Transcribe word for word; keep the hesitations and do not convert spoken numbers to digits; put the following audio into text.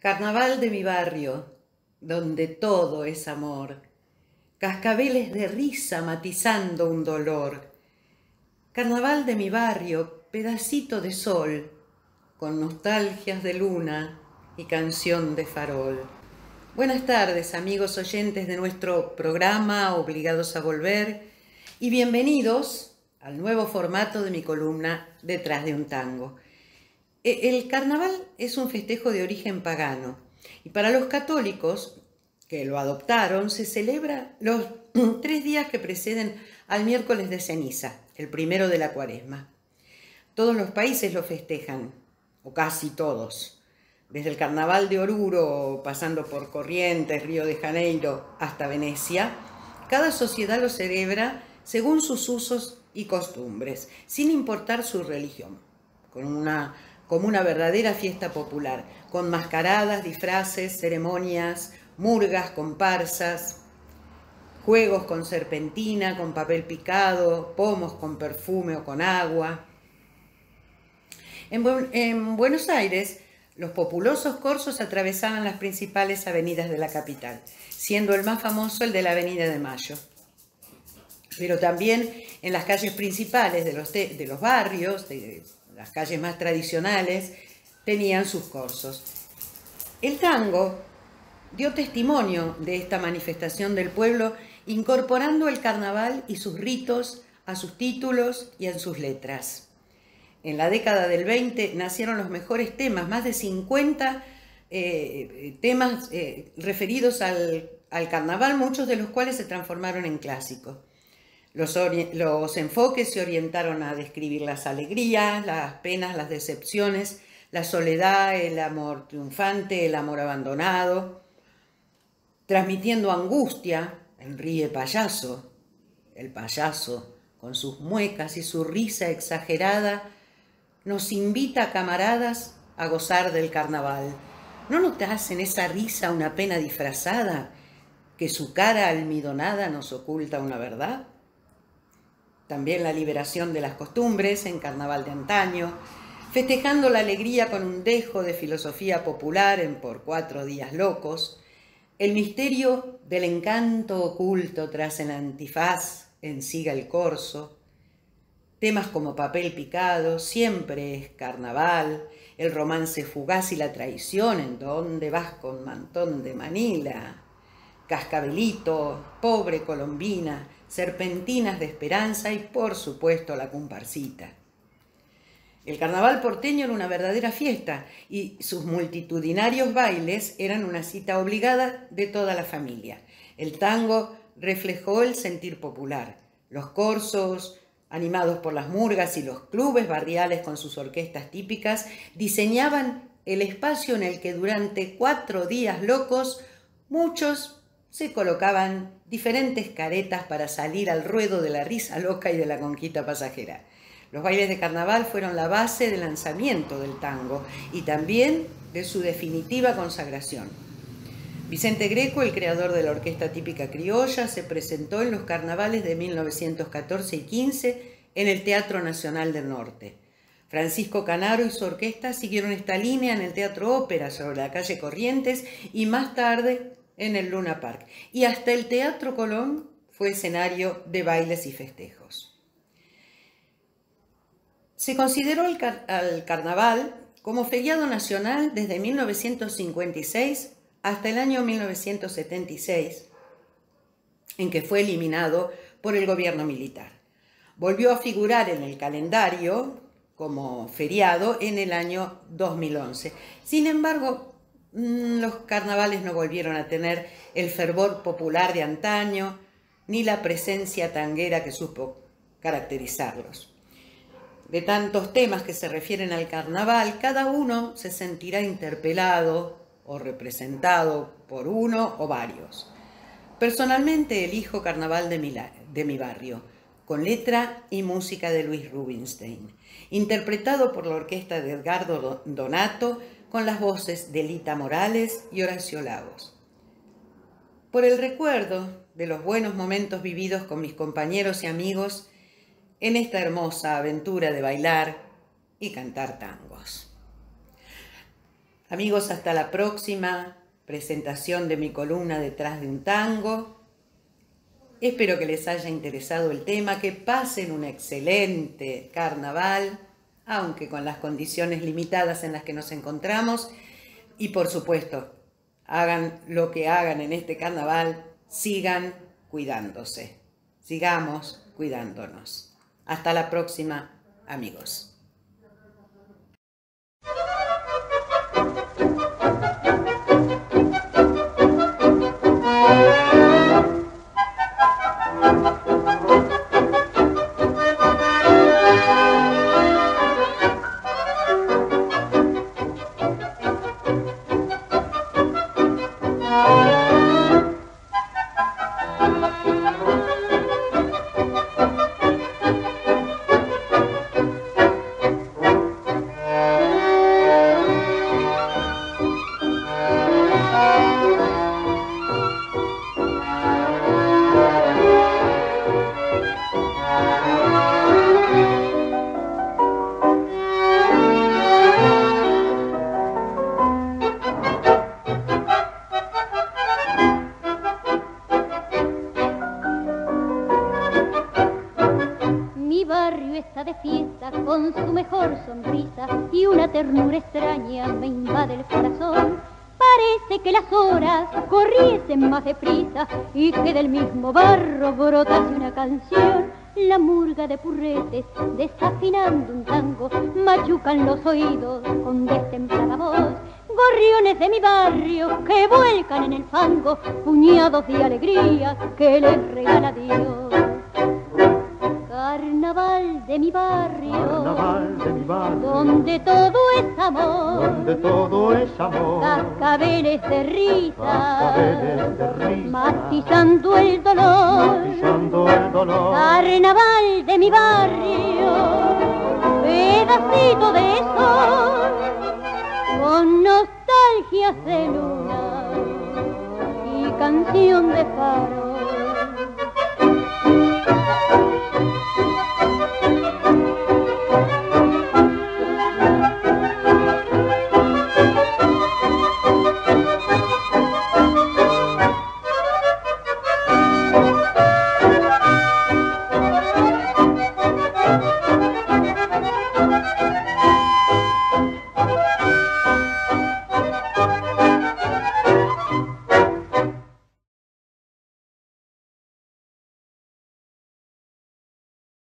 Carnaval de mi barrio, donde todo es amor, cascabeles de risa matizando un dolor. Carnaval de mi barrio, pedacito de sol, con nostalgias de luna y canción de farol. Buenas tardes, amigos oyentes de nuestro programa Obligados a Volver, y bienvenidos al nuevo formato de mi columna Detrás de un tango. El carnaval es un festejo de origen pagano y para los católicos que lo adoptaron se celebra los tres días que preceden al miércoles de ceniza, el primero de la cuaresma. Todos los países lo festejan, o casi todos, desde el carnaval de Oruro, pasando por Corrientes, Río de Janeiro, hasta Venecia. Cada sociedad lo celebra según sus usos y costumbres, sin importar su religión, con una como una verdadera fiesta popular, con mascaradas, disfraces, ceremonias, murgas, comparsas, juegos con serpentina, con papel picado, pomos con perfume o con agua. En, Bu- en Buenos Aires, los populosos corsos atravesaban las principales avenidas de la capital, siendo el más famoso el de la Avenida de Mayo. Pero también en las calles principales de los, de los barrios, de las calles más tradicionales, tenían sus corsos. El tango dio testimonio de esta manifestación del pueblo, incorporando el carnaval y sus ritos a sus títulos y en sus letras. En la década del veinte nacieron los mejores temas, más de cincuenta eh, temas eh, referidos al, al carnaval, muchos de los cuales se transformaron en clásicos. Los, los enfoques se orientaron a describir las alegrías, las penas, las decepciones, la soledad, el amor triunfante, el amor abandonado, transmitiendo angustia, el ríe payaso, el payaso con sus muecas y su risa exagerada, nos invita, camaradas, a gozar del carnaval. ¿No notas en esa risa una pena disfrazada, que su cara almidonada nos oculta una verdad? También la liberación de las costumbres en carnaval de antaño, festejando la alegría con un dejo de filosofía popular en Por Cuatro Días Locos, el misterio del encanto oculto tras el antifaz en Siga el Corso, temas como Papel Picado, Siempre es Carnaval, el romance fugaz y la traición en Dónde vas con mantón de Manila, Cascabelito, Pobre Colombina, Serpentinas de Esperanza y, por supuesto, la comparsita. El carnaval porteño era una verdadera fiesta y sus multitudinarios bailes eran una cita obligada de toda la familia. El tango reflejó el sentir popular. Los corsos, animados por las murgas, y los clubes barriales con sus orquestas típicas, diseñaban el espacio en el que durante cuatro días locos muchos se colocaban diferentes caretas para salir al ruedo de la risa loca y de la conquista pasajera. Los bailes de carnaval fueron la base del lanzamiento del tango y también de su definitiva consagración. Vicente Greco, el creador de la orquesta típica criolla, se presentó en los carnavales de mil novecientos catorce y quince en el Teatro Nacional del Norte. Francisco Canaro y su orquesta siguieron esta línea en el Teatro Ópera sobre la calle Corrientes y más tarde en el Luna Park. Y hasta el Teatro Colón fue escenario de bailes y festejos. Se consideró el car- al carnaval como feriado nacional desde mil novecientos cincuenta y seis hasta el año mil novecientos setenta y seis, en que fue eliminado por el gobierno militar. Volvió a figurar en el calendario como feriado en el año dos mil once. Sin embargo, los carnavales no volvieron a tener el fervor popular de antaño, ni la presencia tanguera que supo caracterizarlos. De tantos temas que se refieren al carnaval, cada uno se sentirá interpelado o representado por uno o varios. Personalmente elijo Carnaval de mi, de mi barrio, con letra y música de Luis Rubinstein, interpretado por la orquesta de Edgardo Donato, con las voces de Lita Morales y Horacio Lagos. Por el recuerdo de los buenos momentos vividos con mis compañeros y amigos en esta hermosa aventura de bailar y cantar tangos. Amigos, hasta la próxima presentación de mi columna Detrás de un tango. Espero que les haya interesado el tema, que pasen un excelente carnaval, aunque con las condiciones limitadas en las que nos encontramos. Y por supuesto, hagan lo que hagan en este carnaval, sigan cuidándose. Sigamos cuidándonos. Hasta la próxima, amigos. De fiesta con su mejor sonrisa y una ternura extraña me invade el corazón. Parece que las horas corriesen más deprisa y que del mismo barro brotase una canción. La murga de purretes desafinando un tango machucan los oídos con destemplada voz. Gorriones de mi barrio que vuelcan en el fango puñados de alegría que les regala Dios. Carnaval de mi barrio, Carnaval de mi barrio, donde todo es amor, donde todo es amor, cascabeles de risa, cascabeles de risa, matizando el dolor, matizando el dolor. Carnaval de mi barrio, pedacito de sol, con nostalgias de luna y canción de faro.